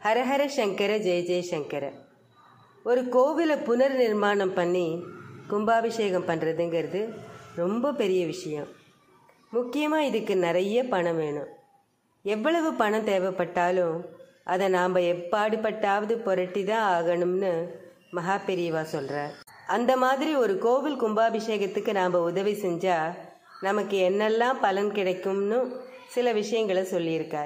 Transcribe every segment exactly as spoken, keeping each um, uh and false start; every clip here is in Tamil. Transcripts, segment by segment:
ஹரஹர சங்கர ஜெய ஜெய சங்கர. ஒரு கோவிலை புனர் நிர்மாணம் பண்ணி கும்பாபிஷேகம் பண்ணுறதுங்கிறது ரொம்ப பெரிய விஷயம். முக்கியமாக இதுக்கு நிறைய பணம் வேணும். எவ்வளவு பணம் தேவைப்பட்டாலும் அதை நாம் எப்பாடுபட்டாவது புரட்டி தான் ஆகணும்னு மகாபெரியவா சொல்கிறார். அந்த மாதிரி ஒரு கோவில் கும்பாபிஷேகத்துக்கு நாம் உதவி செஞ்சால் நமக்கு என்னெல்லாம் பலன் கிடைக்கும்னு சில விஷயங்களை சொல்லியிருக்கார்.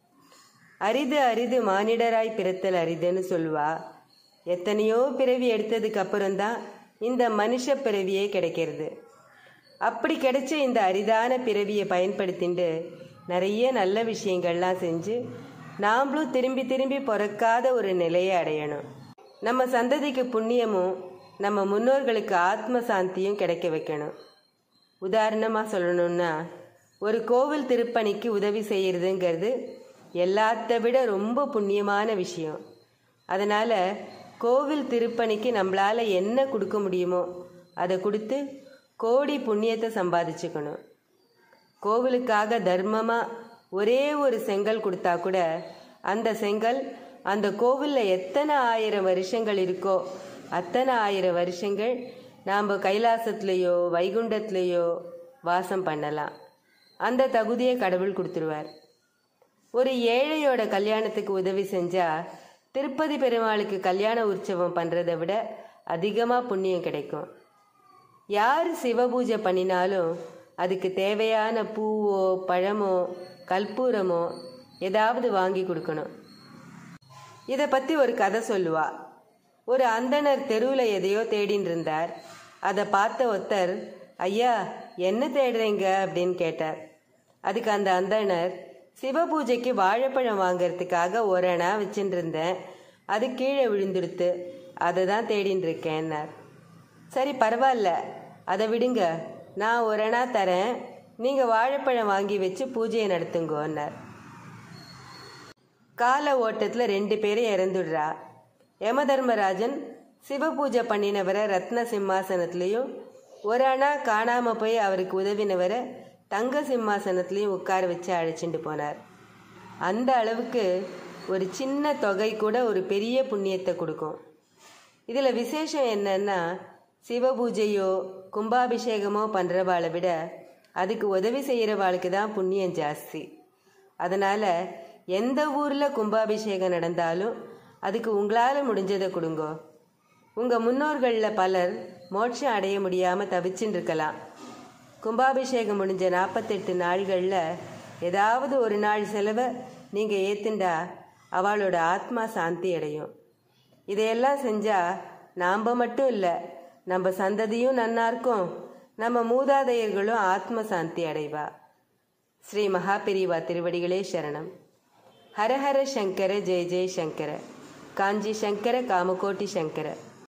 அரிது அரிது மானிடராய் பிறத்தல் அரிதுன்னு சொல்லுவா. எத்தனையோ பிறவி எடுத்ததுக்கு அப்புறம்தான் இந்த மனுஷ பிறவியே கிடைக்கிறது. அப்படி கிடைச்ச இந்த அரிதான பிறவியை பயன்படுத்திட்டு நிறைய நல்ல விஷயங்கள்லாம் செஞ்சு நாம்ளும் திரும்பி திரும்பி பிறக்காத ஒரு நிலையை அடையணும். நம்ம சந்ததிக்கு புண்ணியமும் நம்ம முன்னோர்களுக்கு ஆத்ம சாந்தியும் கிடைக்க வைக்கணும். உதாரணமாக சொல்லணும்னா, ஒரு கோவில் திருப்பணிக்கு உதவி செய்கிறதுங்கிறது எல்லாத்த விட ரொம்ப புண்ணியமான விஷயம். அதனால் கோவில் திருப்பணிக்கு நம்மளால் என்ன கொடுக்க முடியுமோ அதை கொடுத்து கோடி புண்ணியத்தை சம்பாதிச்சுக்கணும். கோவிலுக்காக தர்மமாக ஒரே ஒரு செங்கல் கொடுத்தா கூட அந்த செங்கல் அந்த கோவிலில் எத்தனை ஆயிரம் வருஷங்கள் இருக்கோ அத்தனை ஆயிரம் வருஷங்கள் நாம் கைலாசத்துலேயோ வைகுண்டத்துலேயோ வாசம் பண்ணலாம். அந்த தகுதியை கடவுள் கொடுத்துருவார். ஒரு ஏழையோட கல்யாணத்துக்கு உதவி செஞ்சால் திருப்பதி பெருமாளுக்கு கல்யாண உற்சவம் பண்ணுறதை விட அதிகமாக புண்ணியம் கிடைக்கும். யார் சிவபூஜை பண்ணினாலும் அதுக்கு தேவையான பூவோ பழமோ கற்பூரமோ ஏதாவது வாங்கி கொடுக்கணும். இதை பற்றி ஒரு கதை சொல்லுவா. ஒரு அந்தணர் தெருவில் எதையோ தேடின்னு இருந்தார். அதை பார்த்த ஒருத்தர், ஐயா என்ன தேடுறீங்க அப்படின்னு கேட்டார். அதுக்கு அந்த அந்தணர், சிவபூஜைக்கு வாழைப்பழம் வாங்கிறதுக்காக ஒரு அணா வச்சுட்டு இருந்தேன், அது கீழே விழுந்துடுத்து, அதை தான் தேடின்னு இருக்கேன்னார். சரி பரவாயில்ல, அதை விடுங்க, நான் ஒரு அணா தரேன், நீங்கள் வாழைப்பழம் வாங்கி வச்சு பூஜையை நடத்துங்கன்னார். கால ஓட்டத்தில் ரெண்டு பேரும் இறந்துடுறா. யம தர்மராஜன் சிவபூஜை பண்ணினவரை ரத்ன சிம்மாசனத்துலேயும் ஒரு அணா காணாமல் போய் அவருக்கு உதவினவரை தங்க சிம்மாசனத்துலேயும் உட்கார வச்சு அழைச்சிட்டு போனார். அந்த அளவுக்கு ஒரு சின்ன தொகை கூட ஒரு பெரிய புண்ணியத்தை கொடுக்கும். இதில் விசேஷம் என்னன்னா, சிவபூஜையோ கும்பாபிஷேகமோ பண்ணுறவாளை விட அதுக்கு உதவி செய்கிறவாளுக்கு தான் புண்ணியம் ஜாஸ்தி. அதனால் எந்த ஊரில் கும்பாபிஷேகம் நடந்தாலும் அதுக்கு உங்களால் முடிஞ்சதை கொடுங்கோ. உங்கள் முன்னோர்களில் பலர் மோட்சம் அடைய முடியாமல் தவிச்சுன்னு இருக்கலாம். கும்பாபிஷேகம் முடிஞ்ச நாற்பத்தெட்டு நாள்களில் ஏதாவது ஒரு நாள் செலவை நீங்கள் ஏற்றுண்டா அவளோட ஆத்மா சாந்தி அடையும். இதையெல்லாம் செஞ்சால் நாம் மட்டும் இல்லை, நம்ம சந்ததியும் நன்னா இருக்கும், நம்ம மூதாதையர்களும் ஆத்ம சாந்தி அடைவா. ஸ்ரீ மகாபெரியவா திருவடிகளே சரணம். ஹரஹர சங்கர ஜெய ஜெய சங்கர. காஞ்சி சங்கர காமகோட்டி சங்கர.